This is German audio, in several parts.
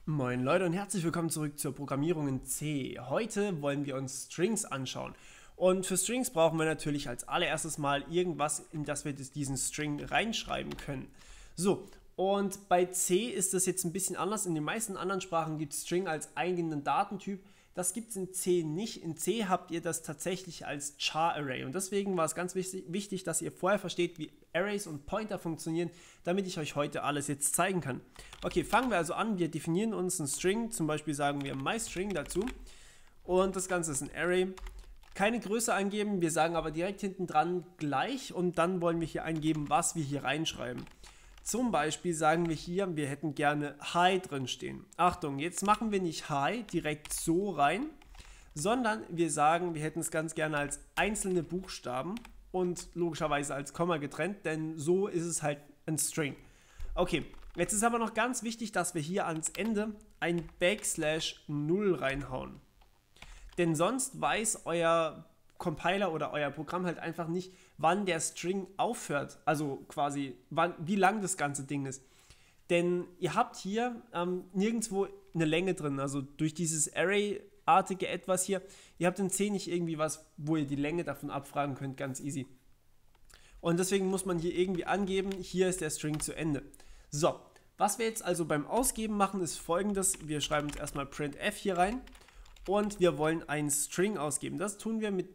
Moin Leute und herzlich willkommen zurück zur Programmierung in C. Heute wollen wir uns Strings anschauen. Und für Strings brauchen wir natürlich als allererstes mal irgendwas, in das wir diesen String reinschreiben können. So, und bei C ist das jetzt ein bisschen anders. In den meisten anderen Sprachen gibt es String als eigenen Datentyp. Das gibt es in C nicht. In C habt ihr das tatsächlich als Char-Array. Und deswegen war es ganz wichtig, dass ihr vorher versteht, wie Arrays und Pointer funktionieren, damit ich euch heute alles jetzt zeigen kann. Okay, fangen wir also an. Wir definieren uns einen String. Zum Beispiel sagen wir myString dazu. Und das Ganze ist ein Array. Keine Größe angeben. Wir sagen aber direkt hinten dran gleich. Und dann wollen wir hier eingeben, was wir hier reinschreiben. Zum Beispiel sagen wir hier, wir hätten gerne Hi drin stehen. Achtung, jetzt machen wir nicht Hi direkt so rein, sondern wir sagen, wir hätten es ganz gerne als einzelne Buchstaben und logischerweise als Komma getrennt, denn so ist es halt ein String. Okay, jetzt ist aber noch ganz wichtig, dass wir hier ans Ende ein /0 reinhauen. Denn sonst weiß euer Compiler oder euer Programm halt einfach nicht, wann der String aufhört, also quasi wie lang das ganze Ding ist. Denn ihr habt hier nirgendwo eine Länge drin, also durch dieses Array-artige etwas hier, ihr habt in C nicht irgendwie was, wo ihr die Länge davon abfragen könnt, ganz easy. Und deswegen muss man hier irgendwie angeben, hier ist der String zu Ende. So, was wir jetzt also beim Ausgeben machen, ist folgendes, wir schreiben jetzt erstmal printf hier rein und wir wollen einen String ausgeben. Das tun wir mit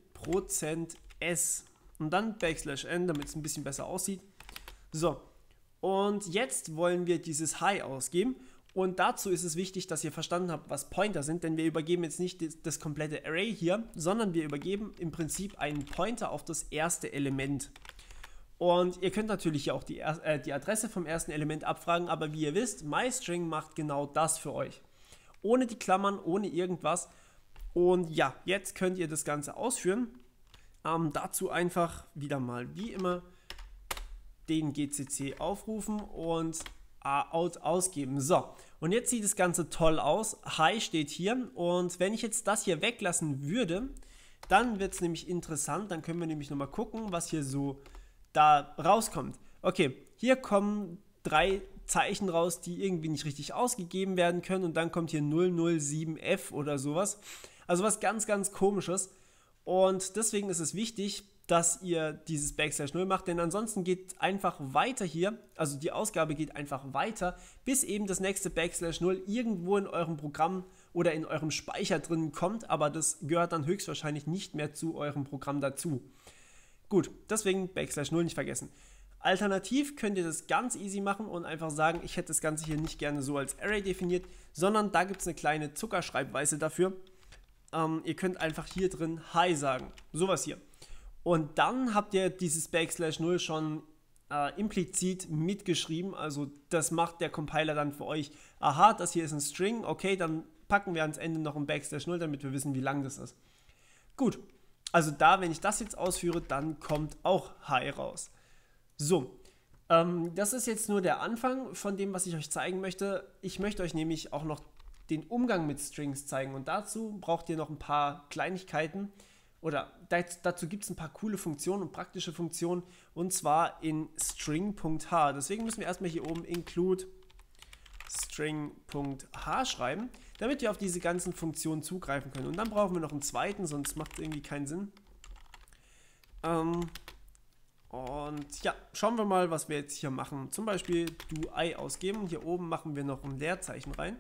%s und dann \n, damit es ein bisschen besser aussieht. So, und jetzt wollen wir dieses Hi ausgeben und dazu ist es wichtig, dass ihr verstanden habt, was Pointer sind, denn wir übergeben jetzt nicht das komplette Array hier, sondern wir übergeben im Prinzip einen Pointer auf das erste Element. Und ihr könnt natürlich hier auch die Adresse vom ersten Element abfragen, aber wie ihr wisst, myString macht genau das für euch. Ohne die Klammern, ohne irgendwas. Und ja, jetzt könnt ihr das Ganze ausführen. Dazu einfach wieder mal wie immer den GCC aufrufen und out ausgeben. So, und jetzt sieht das Ganze toll aus. Hi steht hier und wenn ich jetzt das hier weglassen würde, dann wird es nämlich interessant. Dann können wir nämlich nochmal gucken, was hier so da rauskommt. Okay, hier kommen 3 Zeichen raus, die irgendwie nicht richtig ausgegeben werden können und dann kommt hier 007F oder sowas. Also was ganz, ganz Komisches. Und deswegen ist es wichtig, dass ihr dieses \0 macht, denn ansonsten geht einfach weiter hier, also die Ausgabe geht einfach weiter, bis eben das nächste \0 irgendwo in eurem Programm oder in eurem Speicher drin kommt, aber das gehört dann höchstwahrscheinlich nicht mehr zu eurem Programm dazu. Gut, deswegen \0 nicht vergessen. Alternativ könnt ihr das ganz easy machen und einfach sagen, ich hätte das Ganze hier nicht gerne so als Array definiert, sondern da gibt es eine kleine Zuckerschreibweise dafür. Ihr könnt einfach hier drin Hi sagen, sowas hier. Und dann habt ihr dieses \0 schon implizit mitgeschrieben, also das macht der Compiler dann für euch. Aha, das hier ist ein String, okay, dann packen wir ans Ende noch ein \0, damit wir wissen, wie lang das ist. Gut, also da, wenn ich das jetzt ausführe, dann kommt auch Hi raus. So, das ist jetzt nur der Anfang von dem, was ich euch zeigen möchte. Ich möchte euch nämlich auch noch den Umgang mit Strings zeigen und dazu braucht ihr noch ein paar Kleinigkeiten oder dazu gibt es ein paar coole Funktionen und praktische Funktionen und zwar in string.h. Deswegen müssen wir erstmal hier oben include string.h schreiben, damit wir auf diese ganzen Funktionen zugreifen können. Und dann brauchen wir noch einen zweiten, sonst macht es irgendwie keinen Sinn. Und ja, schauen wir mal, was wir jetzt hier machen. Zum Beispiel do I ausgeben. Hier oben machen wir noch ein Leerzeichen rein.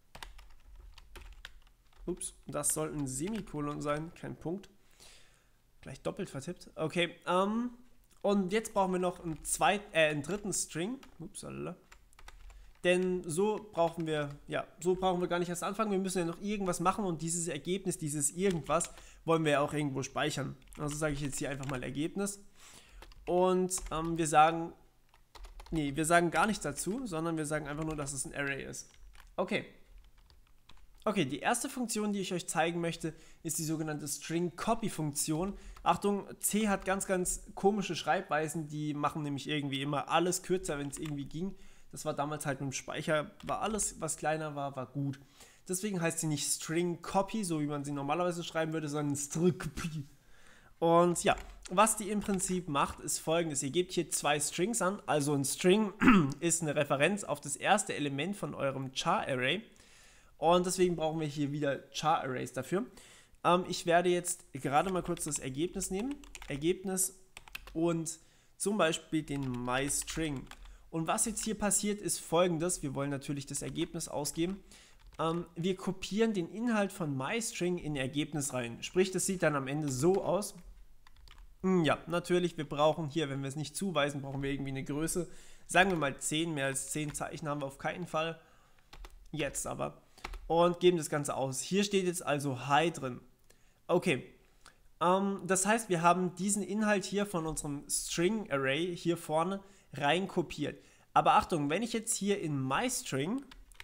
Ups, das soll ein Semikolon sein, kein Punkt. Gleich doppelt vertippt. Okay, und jetzt brauchen wir noch einen dritten String. Upsala. Denn so brauchen wir gar nicht erst anfangen. Wir müssen ja noch irgendwas machen und dieses Ergebnis, dieses irgendwas, wollen wir ja auch irgendwo speichern. Also sage ich jetzt hier einfach mal Ergebnis. Und wir sagen gar nichts dazu, sondern wir sagen einfach nur, dass es ein Array ist. Okay. Okay, die erste Funktion, die ich euch zeigen möchte, ist die sogenannte String-Copy-Funktion. Achtung, C hat ganz, ganz komische Schreibweisen, die machen nämlich irgendwie immer alles kürzer, wenn es irgendwie ging. Das war damals halt mit dem Speicher, war alles, was kleiner war, war gut. Deswegen heißt sie nicht String-Copy, so wie man sie normalerweise schreiben würde, sondern String-Copy. Und ja, was die im Prinzip macht, ist folgendes. Ihr gebt hier 2 Strings an, also ein String ist eine Referenz auf das erste Element von eurem Char-Array. Und deswegen brauchen wir hier wieder Char Arrays dafür. Ich werde jetzt gerade mal kurz das Ergebnis nehmen. Ergebnis und zum Beispiel den MyString. Und was jetzt hier passiert, ist folgendes. Wir wollen natürlich das Ergebnis ausgeben. Wir kopieren den Inhalt von MyString in Ergebnis rein. Sprich, das sieht dann am Ende so aus. Ja, natürlich, wir brauchen hier, wenn wir es nicht zuweisen, brauchen wir irgendwie eine Größe. Sagen wir mal 10, mehr als 10 Zeichen haben wir auf keinen Fall. Jetzt aber. Und geben das Ganze aus. Hier steht jetzt also Hi drin. Okay. Das heißt, wir haben diesen Inhalt hier von unserem String Array hier vorne rein kopiert. Aber Achtung, wenn ich jetzt hier in MyString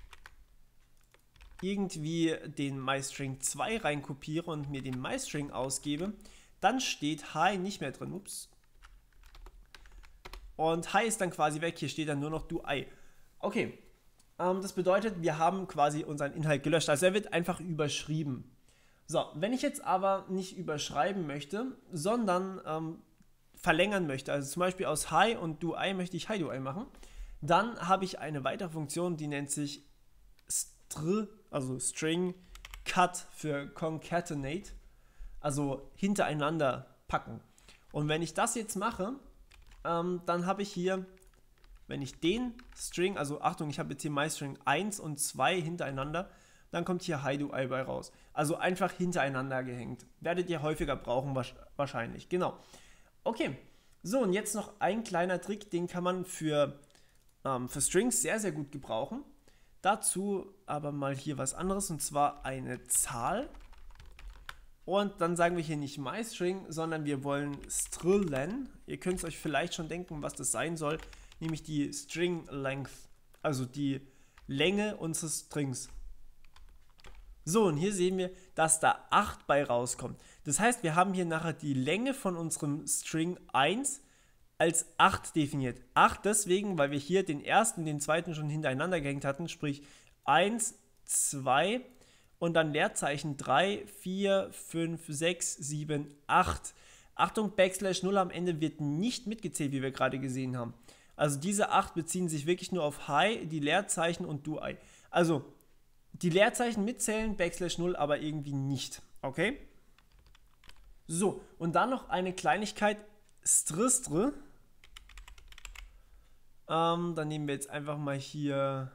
irgendwie den MyString 2 rein kopiere und mir den MyString ausgebe, dann steht Hi nicht mehr drin. Ups. Und Hi ist dann quasi weg. Hier steht dann nur noch du Ei. Okay. Das bedeutet, wir haben quasi unseren Inhalt gelöscht. Also er wird einfach überschrieben. So, wenn ich jetzt aber nicht überschreiben möchte, sondern verlängern möchte, also zum Beispiel aus Hi und du Ei möchte ich Hi du Ei machen, dann habe ich eine weitere Funktion, die nennt sich also String Cut für Concatenate, also hintereinander packen. Und wenn ich das jetzt mache, dann habe ich hier, wenn ich den String, also Achtung, ich habe jetzt hier MyString 1 und 2 hintereinander, dann kommt hier Hi du Ei bei raus. Also einfach hintereinander gehängt. Werdet ihr häufiger brauchen wahrscheinlich. Genau. Okay. So, und jetzt noch ein kleiner Trick, den kann man für Strings sehr, sehr gut gebrauchen. Dazu aber mal hier was anderes, und zwar eine Zahl. Und dann sagen wir hier nicht MyString, sondern wir wollen strillen. Ihr könnt es euch vielleicht schon denken, was das sein soll, nämlich die String Length, also die Länge unseres Strings. So, und hier sehen wir, dass da 8 bei rauskommt. Das heißt, wir haben hier nachher die Länge von unserem String 1 als 8 definiert. 8 deswegen, weil wir hier den ersten und den zweiten schon hintereinander gehängt hatten, sprich 1, 2 und dann Leerzeichen 3, 4, 5, 6, 7, 8. Achtung, Backslash 0 am Ende wird nicht mitgezählt, wie wir gerade gesehen haben. Also diese 8 beziehen sich wirklich nur auf Hi, die Leerzeichen und du Ei. Also die Leerzeichen mitzählen, Backslash 0 aber irgendwie nicht. Okay? So, und dann noch eine Kleinigkeit, Stristre. Dann nehmen wir jetzt einfach mal hier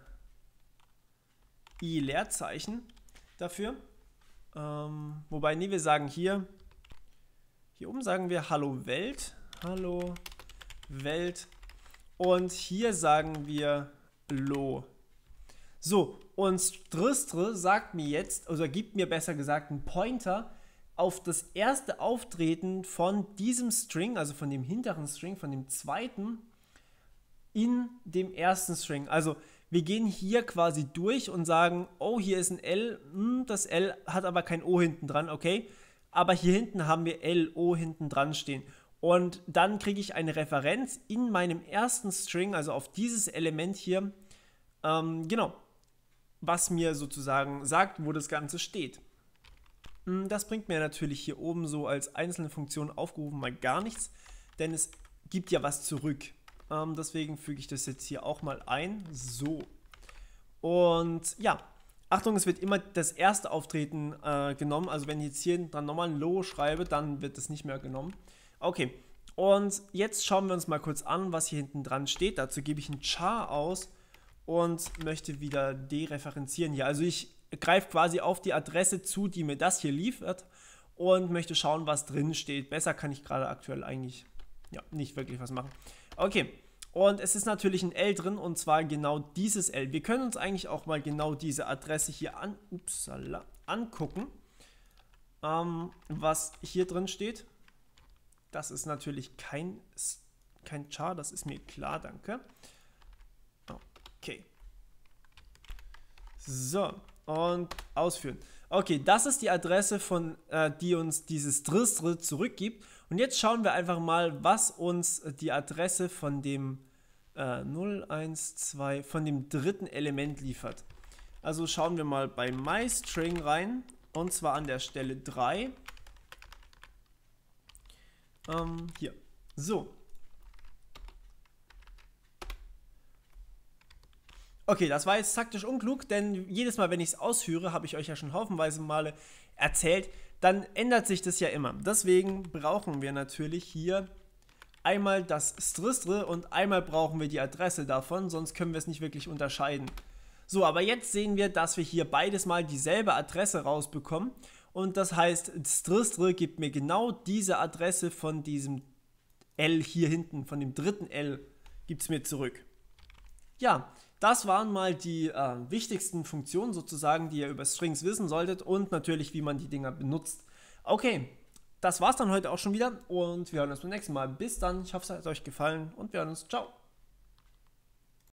I Leerzeichen dafür. Wobei, nee, wir sagen hier oben sagen wir Hallo Welt. Hallo Welt. Und hier sagen wir Lo. So, und Stristre sagt mir jetzt, oder gibt mir besser gesagt einen Pointer auf das erste Auftreten von diesem String, also von dem hinteren String, von dem zweiten, in dem ersten String. Also wir gehen hier quasi durch und sagen, oh, hier ist ein L, das L hat aber kein O hinten dran, okay, aber hier hinten haben wir L, O hinten dran stehen. Und dann kriege ich eine Referenz in meinem ersten String, also auf dieses Element hier, genau, was mir sozusagen sagt, wo das Ganze steht. Das bringt mir natürlich hier oben so als einzelne Funktion aufgerufen mal gar nichts, denn es gibt ja was zurück. Deswegen füge ich das jetzt hier auch mal ein. So. Und ja, Achtung, es wird immer das erste Auftreten genommen. Also wenn ich jetzt hier dann nochmal ein Low schreibe, dann wird das nicht mehr genommen. Okay, und jetzt schauen wir uns mal kurz an, was hier hinten dran steht. Dazu gebe ich einen Char aus und möchte wieder dereferenzieren hier. Also ich greife quasi auf die Adresse zu, die mir das hier liefert und möchte schauen, was drin steht. Besser kann ich gerade aktuell eigentlich nicht wirklich was machen. Okay, und es ist natürlich ein L drin, und zwar genau dieses L. Wir können uns eigentlich auch mal genau diese Adresse hier angucken, was hier drin steht. Das ist natürlich kein Char, das ist mir klar, danke. Okay. So, und ausführen. Okay, das ist die Adresse, die uns dieses Stristre zurückgibt. Und jetzt schauen wir einfach mal, was uns die Adresse von dem 0, 1, 2, von dem dritten Element liefert. Also schauen wir mal bei MyString rein, und zwar an der Stelle 3. Hier. So. Okay, das war jetzt taktisch unklug, denn jedes Mal, wenn ich es ausführe, habe ich euch ja schon haufenweise Male erzählt, dann ändert sich das ja immer. Deswegen brauchen wir natürlich hier einmal das Stristre und einmal brauchen wir die Adresse davon, sonst können wir es nicht wirklich unterscheiden. So, aber jetzt sehen wir, dass wir hier beides mal dieselbe Adresse rausbekommen und das heißt, Stristre gibt mir genau diese Adresse von diesem L hier hinten, von dem dritten L, gibt es mir zurück. Ja, das waren mal die wichtigsten Funktionen sozusagen, die ihr über Strings wissen solltet und natürlich, wie man die Dinger benutzt. Okay, das war's dann heute auch schon wieder und wir hören uns beim nächsten Mal. Bis dann, ich hoffe, es hat euch gefallen und wir hören uns. Ciao.